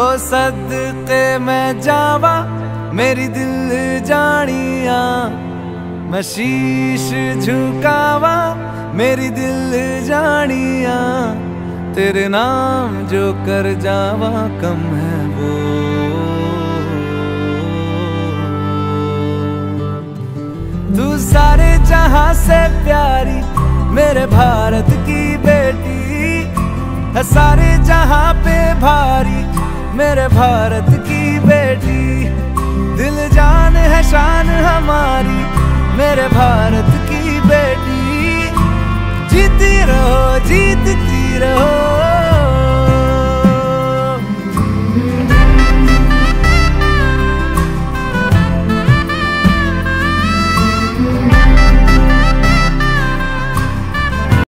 सदके मैं जावा मेरी दिल जानिया, मैं शीश झुकावा मेरी दिल जानिया, तेरे नाम जो कर जावा कम है वो। तू सारे जहां से प्यारी मेरे भारत की बेटी है, सारे जहां पे भारी मेरे भारत की बेटी। दिल जान है शान हमारी मेरे भारत की बेटी। जीती रहो जीतती रहो।